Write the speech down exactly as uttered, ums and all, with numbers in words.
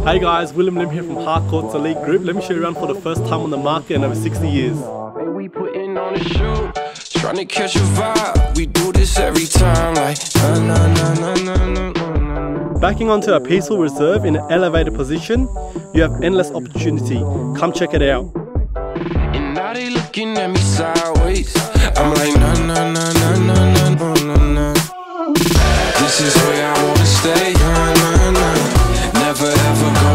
Hey guys, William Lim here from Harcourts Elite Group. Let me show you around for the first time on the market in over sixty years. Hey, we putting on a show, trying to catch a vibe. We do this every time, like na na na na na na na. Backing onto a peaceful reserve in an elevated position, you have endless opportunity. Come check it out. And now they looking at me sideways. I'm like na na na na na na na na. This is where I wanna stay. Na na na. Never ever go